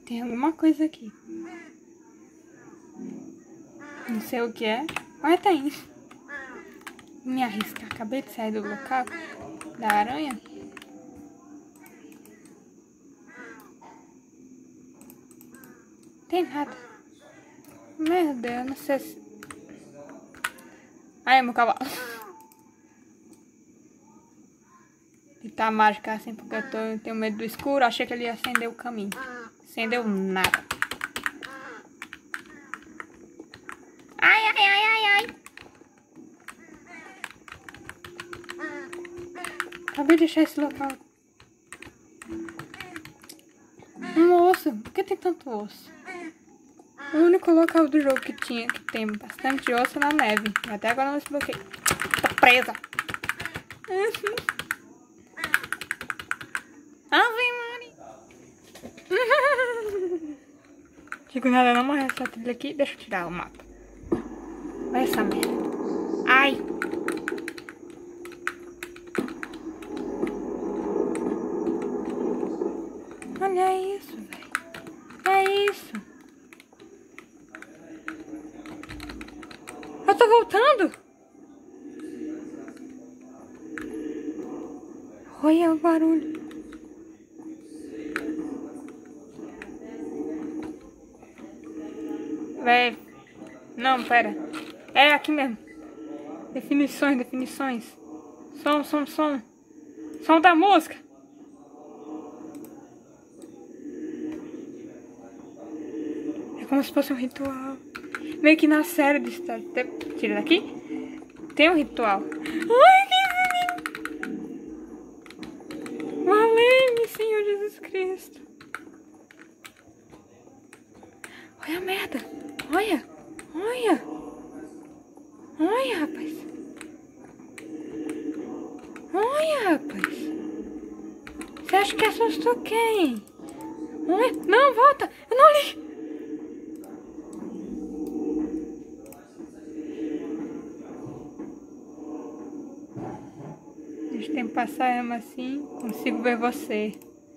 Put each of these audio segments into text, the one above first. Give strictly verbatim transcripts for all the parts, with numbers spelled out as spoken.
Tem alguma coisa aqui. Não sei o que é. Mas tem. Me arriscar. Acabei de sair do local da aranha. Tem nada. Meu Deus, não sei se... Ai, meu cavalo. E tá mágica assim, porque eu, tô, eu tenho medo do escuro. Achei que ele ia acender o caminho. Acendeu nada. Ai, ai, ai, ai, ai. Acabei de deixar esse local. Um osso. Por que tem tanto osso? O único local do jogo que tinha, que tem bastante osso é na neve. Até agora não desbloqueei. Tô presa. Ave Maria. Digo nada, não morre essa trilha aqui. Deixa eu tirar o mapa. Olha essa merda. Ai. Olha isso, velho. É isso. Eu tô voltando. Olha o barulho. Véi. Não, pera. É aqui mesmo. Definições, definições. Som, som, som. Som da música. É como se fosse um ritual. Meio que na série de Star Trek. Tira daqui. Tem um ritual. Ai, que bonito. Valeu-me, Senhor Jesus Cristo. Olha a merda. Olha. Olha. Olha, rapaz. Olha, rapaz. Você acha que assustou quem? Olha. Não, volta. Eu não li. A gente tem que passar ela assim. Consigo ver você.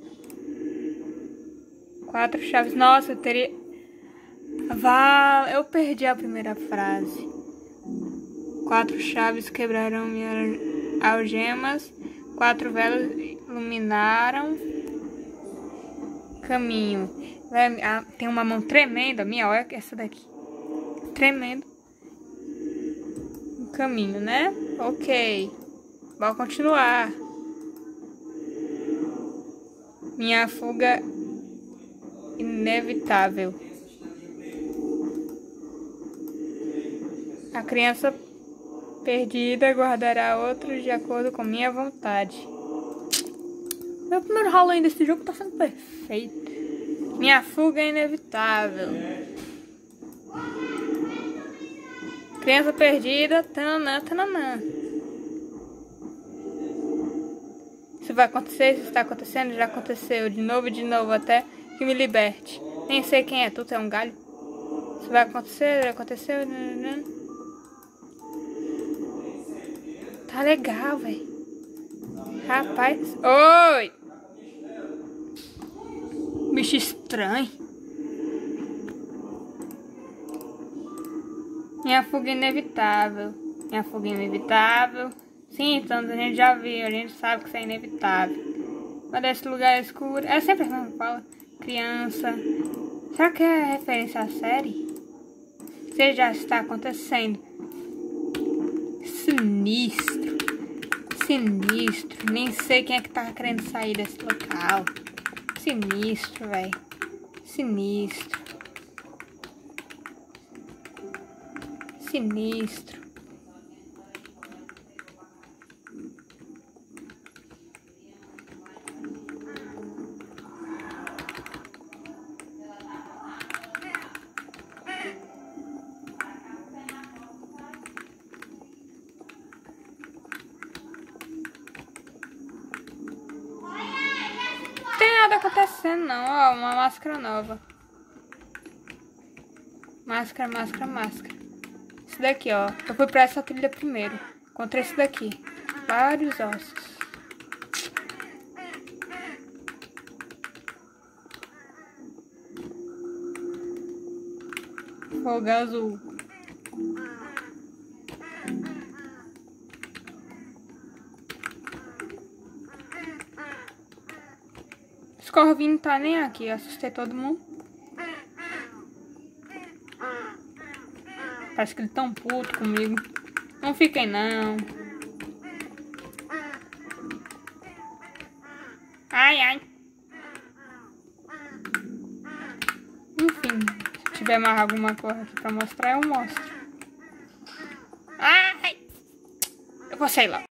Quatro chaves. Nossa, eu teria... Val... Eu perdi a primeira frase. Quatro chaves quebraram minhas algemas. Quatro velas iluminaram caminho. Tem uma mão tremenda minha. Olha essa daqui. Tremendo. O caminho, né? Ok. Vamos continuar. Minha fuga inevitável. A criança perdida guardará outros de acordo com minha vontade. Meu primeiro Halloween desse jogo tá sendo perfeito. Minha fuga é inevitável. Criança perdida. Tananã, tananã. Isso vai acontecer, isso está acontecendo, já aconteceu. De novo e de novo até que me liberte. Nem sei quem é, tu é um galho. Isso vai acontecer, já aconteceu. Tá legal, velho. Rapaz. Oi! Bicho estranho. Minha fuga inevitável. Minha fuga inevitável. Sim, então a gente já viu, a gente sabe que isso é inevitável. Mas desse lugar escuro. É sempre a mesma fala. Criança. Será que é referência à série? Se já está acontecendo. Sinistro. Sinistro. Nem sei quem é que tá querendo sair desse local. Sinistro, velho. Sinistro. Sinistro. Não tem nada acontecendo não, ó, uma máscara nova. Máscara, máscara, máscara. Esse daqui, ó, eu fui pra essa trilha primeiro. Encontrei esse daqui, vários ossos. fogo azul. Esse corvinho não tá nem aqui, assustei todo mundo. Parece que eles tão putos comigo. Não fiquem não. Ai, ai. Enfim, se tiver mais alguma coisa aqui pra mostrar, eu mostro. Ai! Eu vou sair lá.